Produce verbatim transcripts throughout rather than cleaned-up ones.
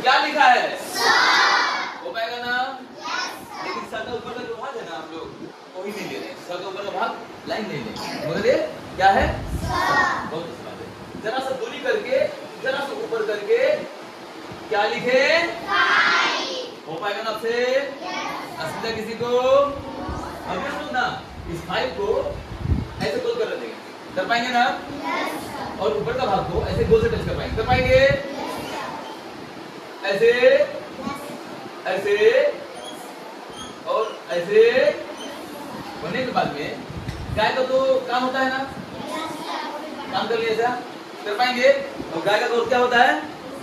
क्या लिखा है? हो पाएगा ना? लेकिन स का ऊपर का जो भाग है ना, आप लोग वही नहीं ले रहे। स का ऊपर का भाग लाइन नहीं ले, मगर ये क्या है? बहुत अच्छी बात है। जरा सा दूरी करके, जरा सा ऊपर करके क्या लिखे? हो पाएगा ना आपसे? असुविधा किसी को? अभी हम लोग ना इस फाइव को ऐसे गोल कर देंगे, कर पाएंगे ना? और ऊपर का भाग को ऐसे गोल से टच कर पाएंगे, कर पाएंगे? ऐसे, ऐसे और ऐसे होने के बाद में गाय का तो काम होता है ना, काम कर लिया ऐसा, कर पाएंगे? और गाय का तो क्या होता है?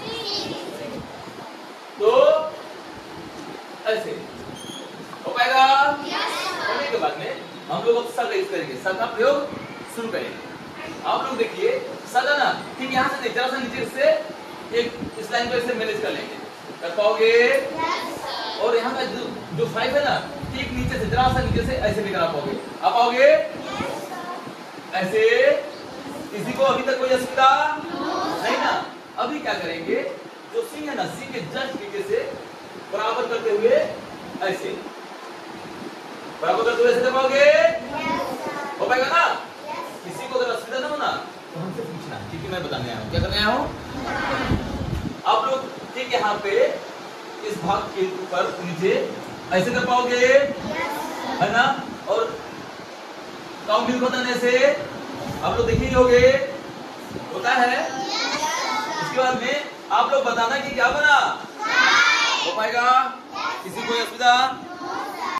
तो ऐसे हो पाएगा? होने के बाद में हम लोग अब स का यूज करेंगे, स का प्रयोग शुरू करेंगे। आप लोग देखिए स का ना ठीक यहाँ से जरा सा नीचे से एक इस लाइन को ऐसे मैनेज कर लेंगे, कर पाओगे? और यहाँ का जो जो फाइव है ना ठीक नीचे से जरा सा नीचे से ऐसे लेकर आ पाओगे, आ पाओगे? ऐसे। किसी को अभी तक कोई असुविधा नहीं ना? अभी क्या करेंगे, जो सी है ना, सी के जस्ट नीचे से बराबर करते हुए ऐसे, बराबर करते हुए ऐसे कर पाओगे? हो पाएगा ना? किसी को अगर असुविधा ना हो ना तो हमसे पूछना, क्योंकि मैं बताने आया हूँ। क्या करने आया हूँ? आप लोग ठीक यहाँ पे इस भाग के ऊपर नीचे ऐसे कर पाओगे? है ना? और काउंट भी बताने से आप लोग देखे ही होंगे, होता है। उसके बाद में आप लोग बताना कि क्या बना? हो पाएगा? किसी को असुविधा